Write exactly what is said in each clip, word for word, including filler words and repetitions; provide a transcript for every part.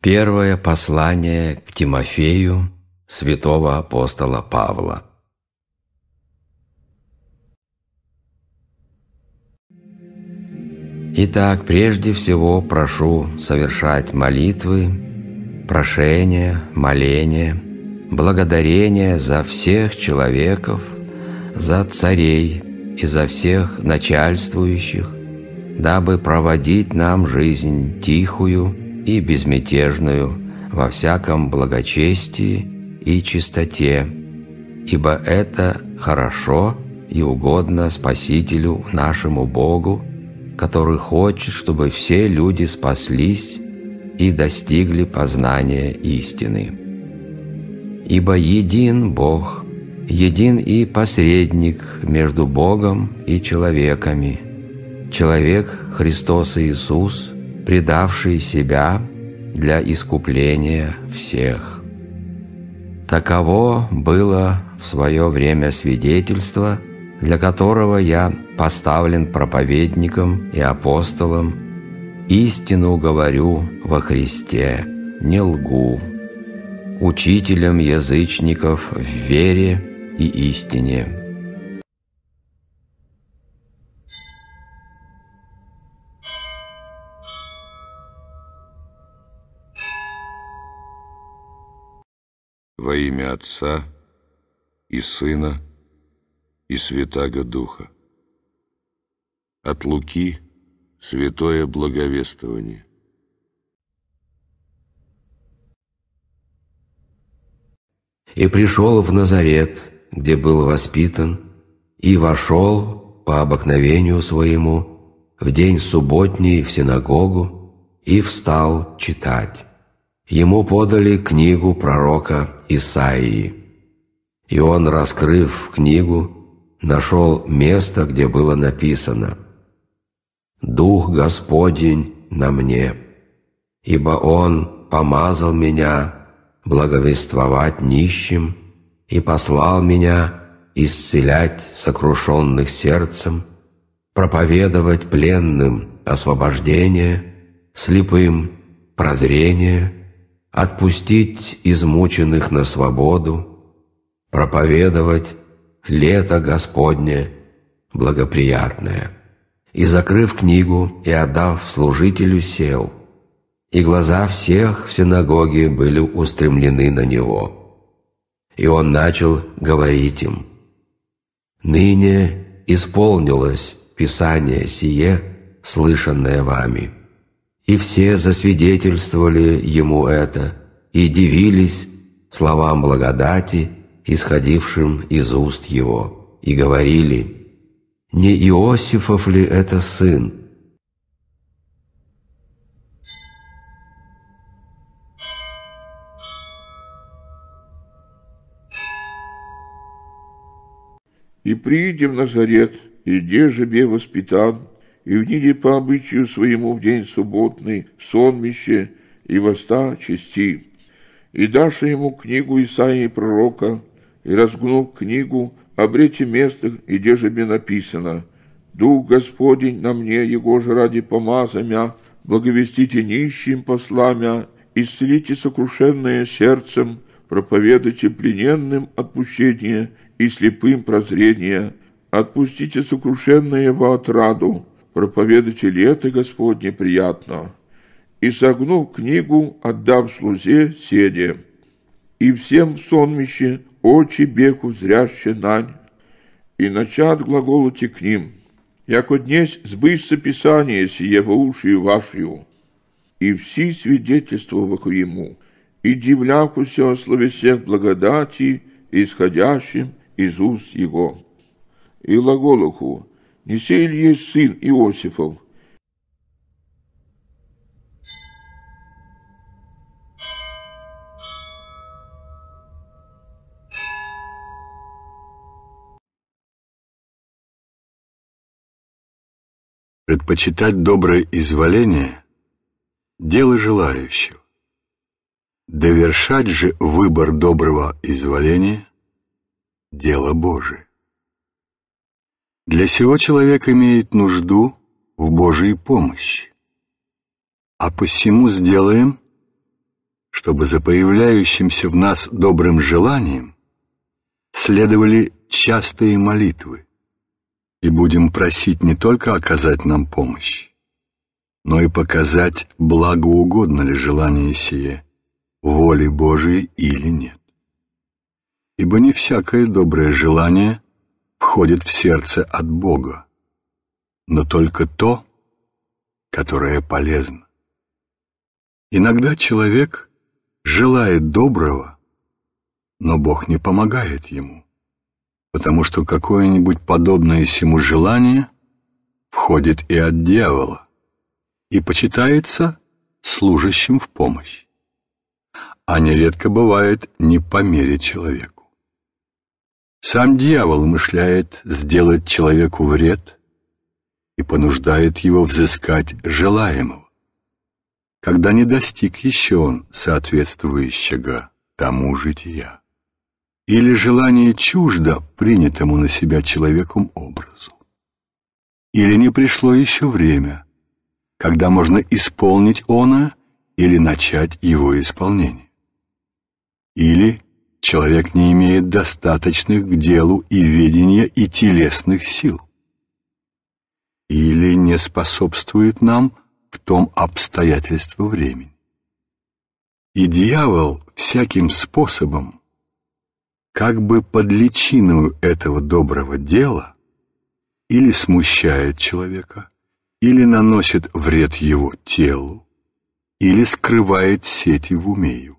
Первое послание к Тимофею святого апостола Павла. Итак, прежде всего прошу совершать молитвы, прошения, моления, благодарения за всех человеков, за царей и за всех начальствующих, дабы проводить нам жизнь тихую и безмятежную во всяком благочестии и чистоте, ибо это хорошо и угодно Спасителю нашему Богу, который хочет, чтобы все люди спаслись и достигли познания истины. Ибо един Бог, един и посредник между Богом и человеками, человек Христос Иисус, предавший себя для искупления всех. Таково было в свое время свидетельство, для которого я поставлен проповедником и апостолом, истину говорю во Христе, не лгу, учителем язычников в вере и истине. Во имя Отца и Сына и Святаго Духа. От Луки святое благовествование. И пришел в Назарет, где был воспитан, и вошел по обыкновению своему в день субботний в синагогу и встал читать. Ему подали книгу пророка Исаии, и он, раскрыв книгу, нашел место, где было написано: «Дух Господень на мне, ибо Он помазал меня благовествовать нищим и послал меня исцелять сокрушенных сердцем, проповедовать пленным освобождение, слепым прозрение, отпустить измученных на свободу, проповедовать лето Господне благоприятное». И, закрыв книгу и отдав служителю, сел, и глаза всех в синагоге были устремлены на него. И он начал говорить им: «Ныне исполнилось Писание сие, слышанное вами». И все засвидетельствовали ему это и дивились словам благодати, исходившим из уст его, и говорили: «Не Иосифов ли это сын?» «И прииди в Назарет, и где же бе воспитан, и вниди по обычаю своему в день субботный, в сонмище, и воста чести. И дашь ему книгу Исаии пророка, и разгнув книгу, обрете место, и где же бе написано: Дух Господень на мне, его же ради помаза мя, благовестите нищим посла мя, исцелите сокрушенное сердцем, проповедуйте плененным отпущение и слепым прозрение, отпустите сокрушенное во отраду, проповедуйте лето Господне приятно. И, согнув книгу, отдав слузе, седе. И всем в сонмище очи беху зряще нань, и начат глаголоти к ним: яко днесь сбышься Писание сие во ушию вашью. И все свидетельствовах ему, и дивлякуся о слове всех благодати, исходящим из уст его. И глаголоху: не сей ли есть сын Иосифов? Предпочитать доброе изволение – дело желающего. Довершать же выбор доброго изволения – дело Божие. Для сего человек имеет нужду в Божией помощи. А посему сделаем, чтобы за появляющимся в нас добрым желанием следовали частые молитвы, и будем просить не только оказать нам помощь, но и показать, благоугодно ли желание сие, воли Божией или нет. Ибо не всякое доброе желание входит в сердце от Бога, но только то, которое полезно. Иногда человек желает доброго, но Бог не помогает ему, потому что какое-нибудь подобное сему желание входит и от дьявола и почитается служащим в помощь, а нередко бывает не по мере человеку. Сам дьявол умышляет сделать человеку вред и понуждает его взыскать желаемого, когда не достиг еще он соответствующего тому жития, или желание чуждо принятому на себя человеком образу, или не пришло еще время, когда можно исполнить оно или начать его исполнение, или человек не имеет достаточных к делу и ведения и телесных сил, или не способствует нам в том обстоятельства времени. И дьявол всяким способом, как бы под личиною этого доброго дела, или смущает человека, или наносит вред его телу, или скрывает сети в уме его.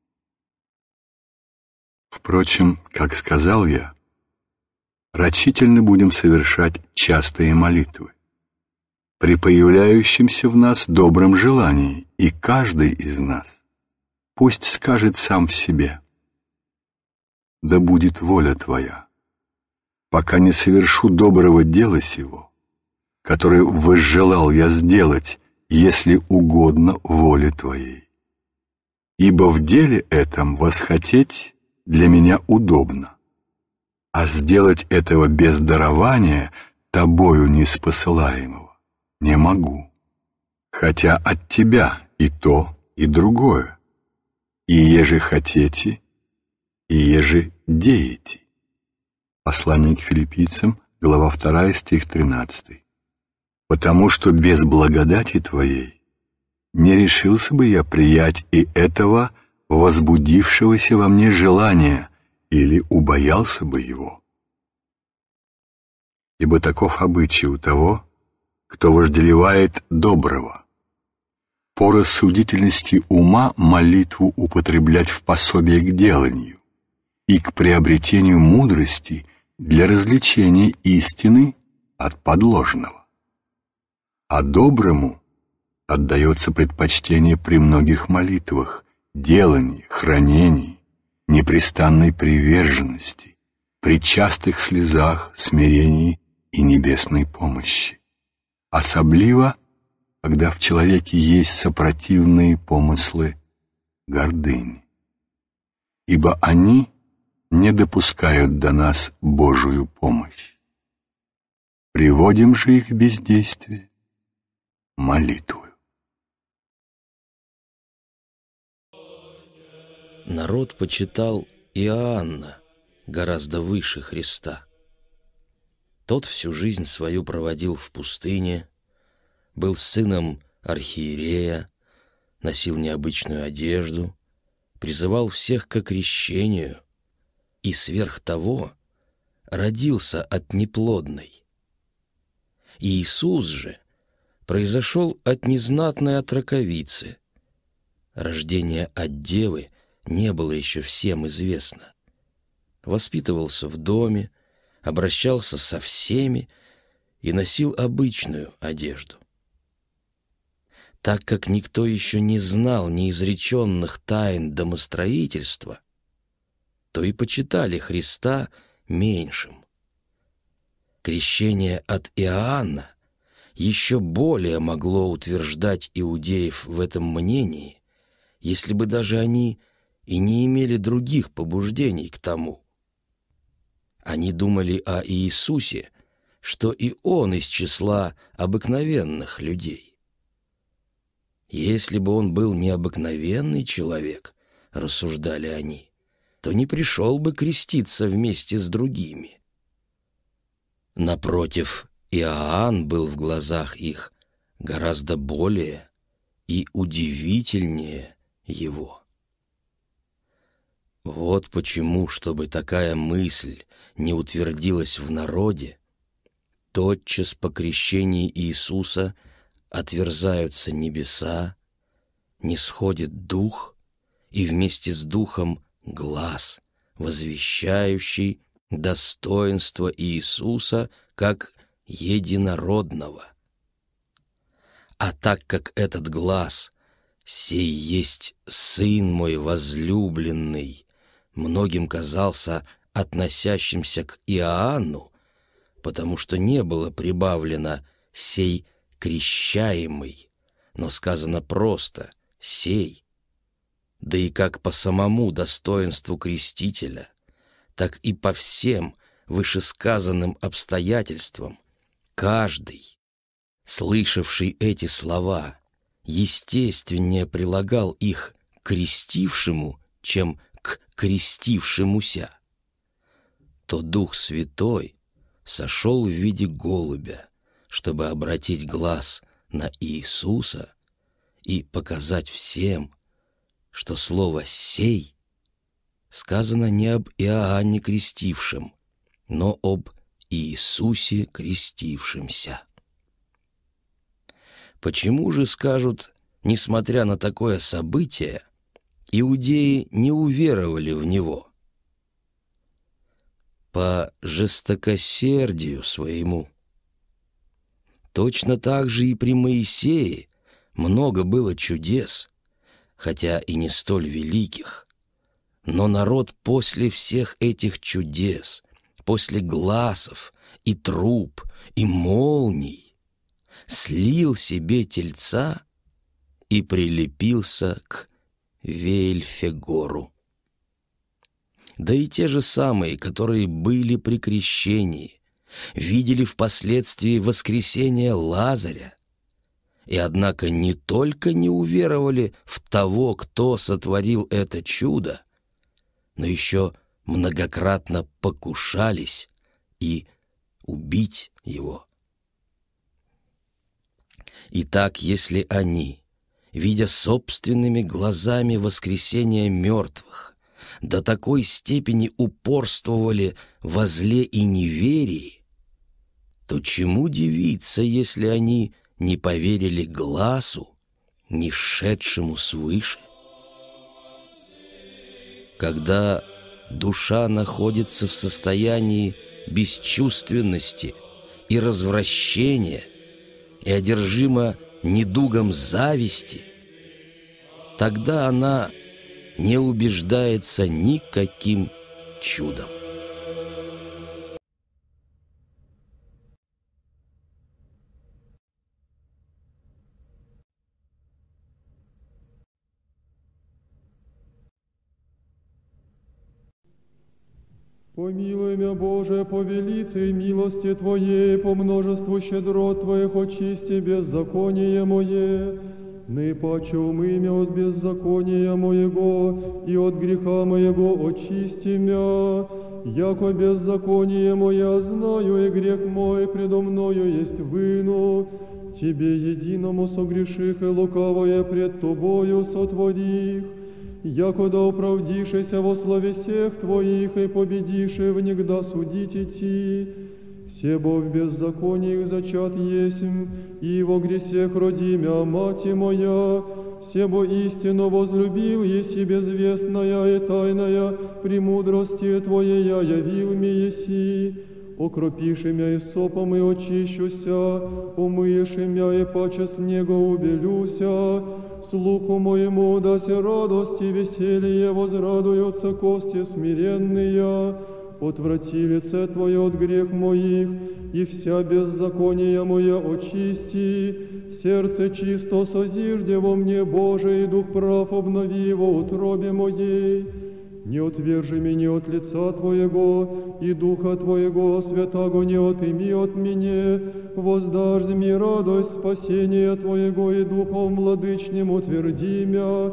Впрочем, как сказал я, рачительно будем совершать частые молитвы при появляющемся в нас добром желании, и каждый из нас пусть скажет сам в себе: «Да будет воля Твоя, пока не совершу доброго дела сего, которое возжелал я сделать, если угодно воле Твоей. Ибо в деле этом восхотеть для меня удобно, а сделать этого без дарования Тобою неспосылаемого не могу, хотя от Тебя и то, и другое, и еже хотите, и еже деете». Послание к Филиппийцам, глава вторая, стих тринадцатый. «Потому что без благодати Твоей не решился бы я приять и этого возбудившегося во мне желания, или убоялся бы его. Ибо таков обычай у того, кто вожделевает доброго, по рассудительности ума молитву употреблять в пособие к деланию и к приобретению мудрости для развлечения истины от подложного. А доброму отдается предпочтение при многих молитвах, делании, хранении, непрестанной приверженности, при частых слезах, смирении и небесной помощи. Особливо, когда в человеке есть сопротивные помыслы гордыни, ибо они не допускают до нас Божию помощь. Приводим же их в бездействие молитвою. Народ почитал Иоанна гораздо выше Христа. Тот всю жизнь свою проводил в пустыне, был сыном архиерея, носил необычную одежду, призывал всех к крещению и сверх того родился от неплодной. Иисус же произошел от незнатной отроковицы. Рождение от девы не было еще всем известно. Воспитывался в доме, обращался со всеми и носил обычную одежду. Так как никто еще не знал неизреченных тайн домостроительства, то и почитали Христа меньшим. Крещение от Иоанна еще более могло утверждать иудеев в этом мнении, если бы даже они и не имели других побуждений к тому. Они думали о Иисусе, что и Он из числа обыкновенных людей. Если бы Он был необыкновенный человек, рассуждали они, то не пришел бы креститься вместе с другими. Напротив, Иоанн был в глазах их гораздо более и удивительнее его. Вот почему, чтобы такая мысль не утвердилась в народе, тотчас по крещении Иисуса отверзаются небеса, нисходит Дух, и вместе с Духом глас, возвещающий достоинство Иисуса как единородного. А так как этот глас «Сей есть Сын мой возлюбленный» многим казался относящимся к Иоанну, потому что не было прибавлено «сей крещаемый», но сказано просто «сей». Да и как по самому достоинству крестителя, так и по всем вышесказанным обстоятельствам каждый, слышавший эти слова, естественнее прилагал их к крестившему, чем к крестившемуся, то Дух Святой сошел в виде голубя, чтобы обратить глаз на Иисуса и показать всем, что слово «сей» сказано не об Иоанне крестившем, но об Иисусе крестившемся. Почему же, скажут, несмотря на такое событие, иудеи не уверовали в Него? По жестокосердию своему. Точно так же и при Моисее много было чудес, хотя и не столь великих, но народ после всех этих чудес, после гласов и труб и молний, слил себе тельца и прилепился к Вельфегору. Да и те же самые, которые были при крещении, видели впоследствии воскресение Лазаря, и однако не только не уверовали в того, кто сотворил это чудо, но еще многократно покушались и убить его. Итак, если они, видя собственными глазами воскресение мертвых, до такой степени упорствовали во зле и неверии, то чему дивиться, если они не поверили гласу, не шедшему свыше? Когда душа находится в состоянии бесчувственности и развращения и одержима недугом зависти, тогда она не убеждается никаким чудом. Помилуй меня, Боже, по велицей милости Твоей, по множеству щедрот Твоих очисти беззаконие мое, ны паче умы мя от беззакония моего, и от греха моего очисти мя, яко беззаконие мое знаю, и грех мой предо мною есть вину, Тебе единому согреших и лукавое пред Тобою сотворих, яко да оправдишеся во славе всех Твоих и победиши внегда судить идти. Себо в беззакониях зачат есмь, и во гресех родимя мати моя, себо истину возлюбил еси безвестная и тайная, премудрости Твоей я явил ми еси. Окропиши мя и сопом и очищуся, умыешь мя и паче снега убелюся, слуху моему даси радость и веселье, возрадуются кости смиренные. Отврати лице Твое от грех моих, и вся беззакония моя очисти. Сердце чисто созижде во мне, Боже, и дух прав обнови во утробе моей. Не отвержи меня от лица Твоего, и духа Твоего святаго не отыми от меня. Воздашь мне радость спасения Твоего, и духом владычним утверди мя.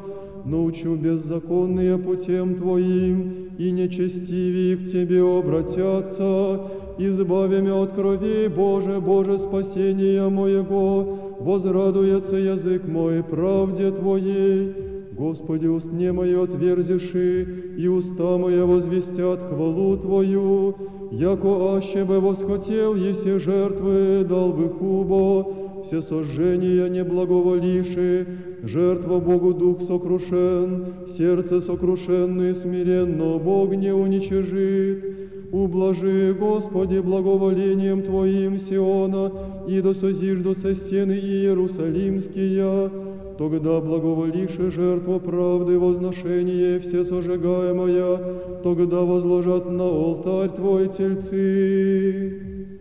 научу беззаконные путем Твоим, и нечестивые к Тебе обратятся. Избави меня от крови, Боже, Боже, спасения моего, возрадуется язык мой правде Твоей. Господи, уст мне мои отверзиши, и уста мои возвестят хвалу Твою. Яко аще бы восхотел, и все жертвы дал бы хубо, все сожжения не благоволивши, жертва Богу дух сокрушен, сердце сокрушенное смиренно Бог не уничижит. Ублажи, Господи, благоволением Твоим Сиона, и да созиждутся стены Иерусалимские. Тогда благоволивши жертву правды возношение все сожигаемое, тогда возложат на алтарь Твой тельцы.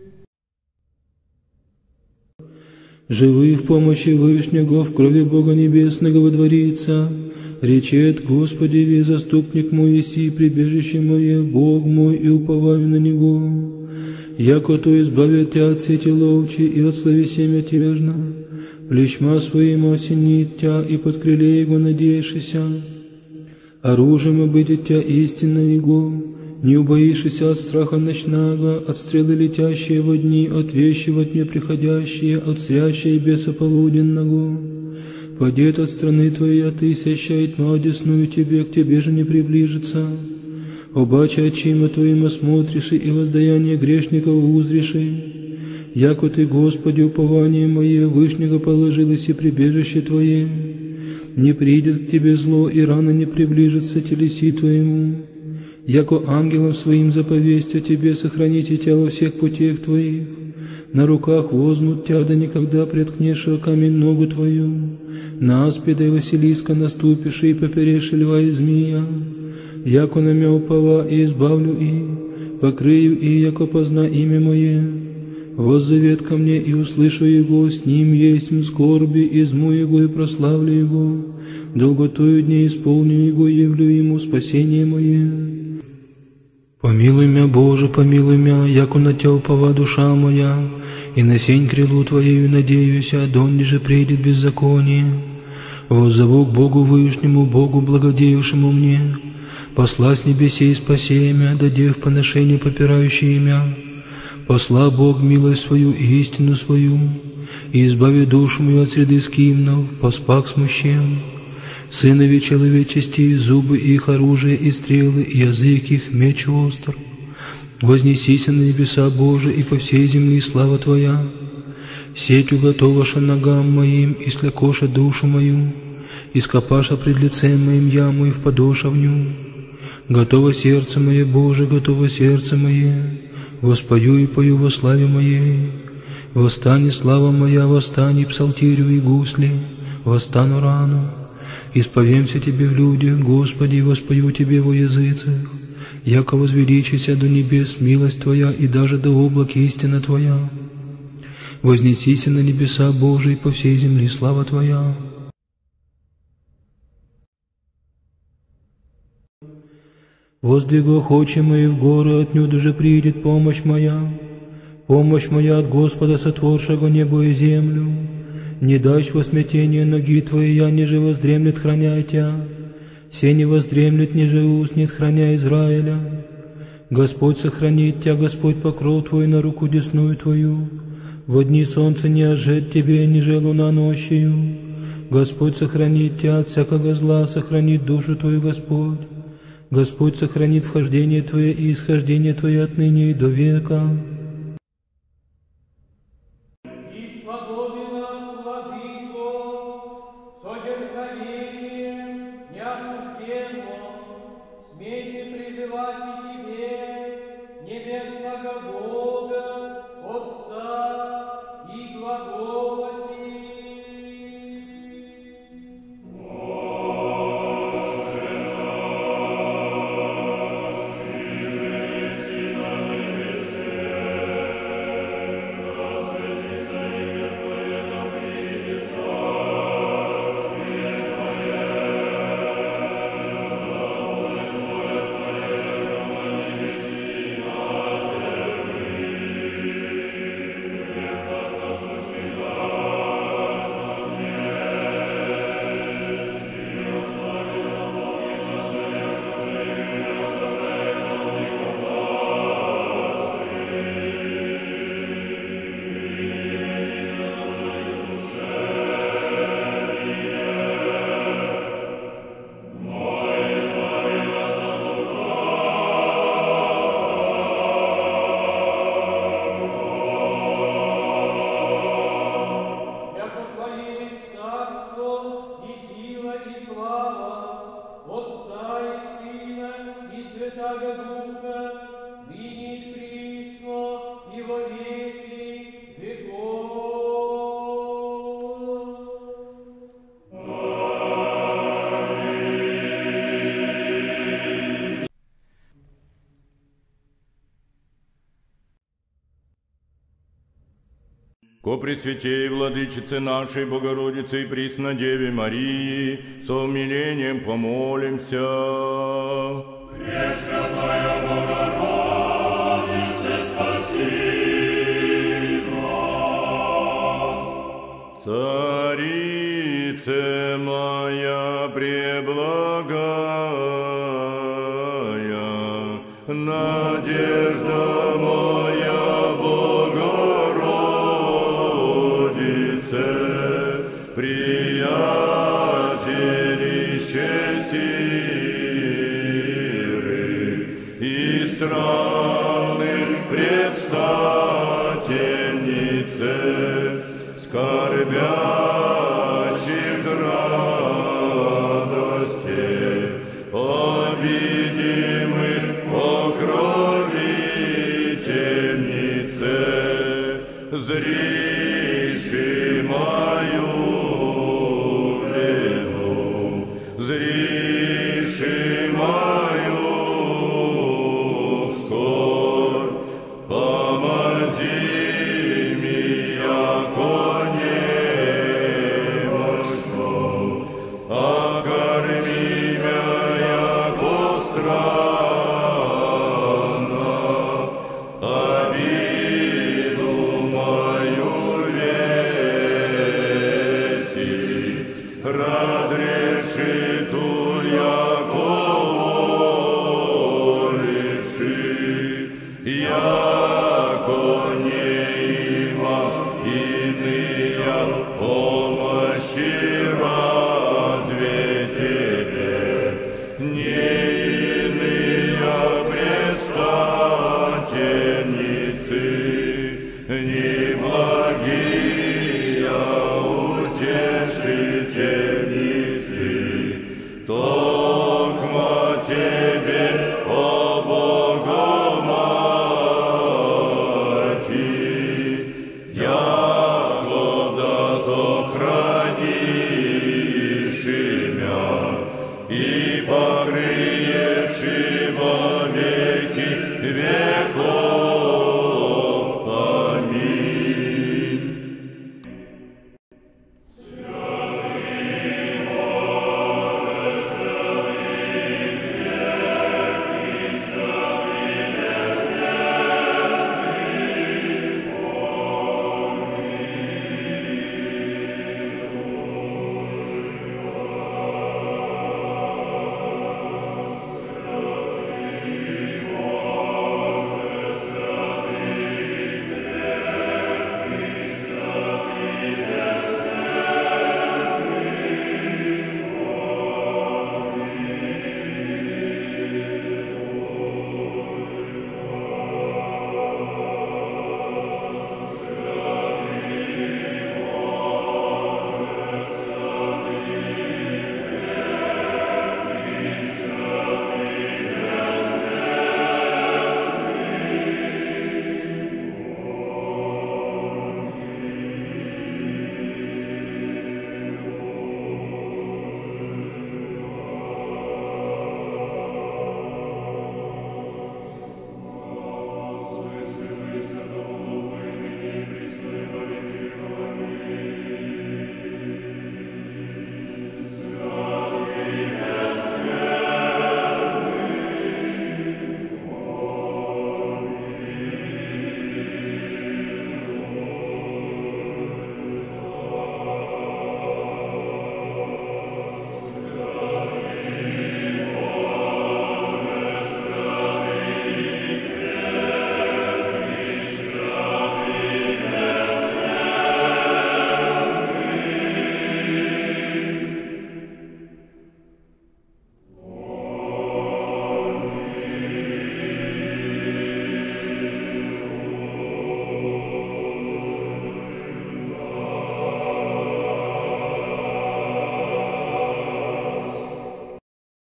Живы в помощи Вышнего, в крови Бога Небесного водворится. Речет: Господи, ви заступник мой, еси прибежище мое, Бог мой, и уповаю на Него. Яко то избавит Тя от сети ловчи и от слови семя тяжна, плечма своим осенит Тя, и под крыле Его надеешься. Оружием обидит Тя истинно Его, не убоишься от страха ночного, от стрелы летящие во дни, от вещи во тьме приходящие, от зрящей беса полуденного. Падет от страны Твоей, а тысяча, и тьма одесную Тебе, к Тебе же не приближится. Обаче очима Твоим осмотришь, и воздаяние грешников узришь. Яко Ты, Господи, упование мое, Вышнего положилось и прибежище Твое. Не придет к Тебе зло, и рано не приближится телеси Твоему. Яко ангелам Своим заповесть о Тебе, сохраните Тя во всех путях Твоих. На руках возьмут Тя, да никогда преткнешь о камень ногу Твою. На аспида и Василиска наступишь, и поперешь льва и змея. Яко на мя упова, и избавлю и, покрыю и, яко позна имя Мое. Воззовет ко мне, и услышу Его, с Ним есть м скорби, изму Его и прославлю Его. Долготою дней исполню Его, явлю Ему спасение Мое. Помилуй мя, Боже, помилуй мя, яко на Тя упова душа моя, и на сень крилу Твоею надеюся, донде же придет беззаконие. Воззову к Богу Вышнему, Богу благодеявшему мне, посла с небесей спаси мя, дадев поношение попирающие мя. Посла Бог милость свою и истину свою, и избави душу мою от среды скимнов, поспак смущен. Сынови человечести, зубы их оружие и стрелы, и язык их меч остр. Вознесися на небеса Божии, и по всей земли слава Твоя. Сеть уготоваша ногам моим, и слякоша душу мою, и скопаша пред лицем моим яму, и впадоша в ню. Готово сердце мое, Боже, готово сердце мое, воспою и пою во славе моей. Восстань, слава моя, восстань, псалтирю и гусли, восстану рано. Исповемся Тебе в людях, Господи, воспою Тебе во языцах. Яко возвеличися до небес милость Твоя, и даже до облак истина Твоя. Вознесися на небеса Божии, по всей земле слава Твоя. Воздвигох очи мои в горы, отнюдь же придет помощь моя. Помощь моя от Господа, сотворшего небо и землю. Не дашь во смятение ноги Твоей, я ниже воздремлет, храняй Тя. Се не воздремлет, ниже уснет, храня Израиля. Господь сохранит Тя, Господь покров Твой на руку десную Твою. Во дни солнца не ожет Тебе, ниже луна ночью. Господь сохранит Тя от всякого зла, сохранит душу Твою Господь. Господь сохранит вхождение Твое и исхождение Твое отныне и до века. Thank you. ко Пресвятей Владычице нашей Богородице и Преснодеве Марии, со умилением помолимся. Пресвятая Богородице, спаси нас. Царице моя преблагая, надежда моя, Богородице, приятелище сиры и странных предстательнице, скорбящих радости, обидимых покровительнице, зриши мою беду, зриши мою скорбь, помози мне, яко немощу, окорми меня, яко странно, обиду мою веси, разреши ту, яко волиши, я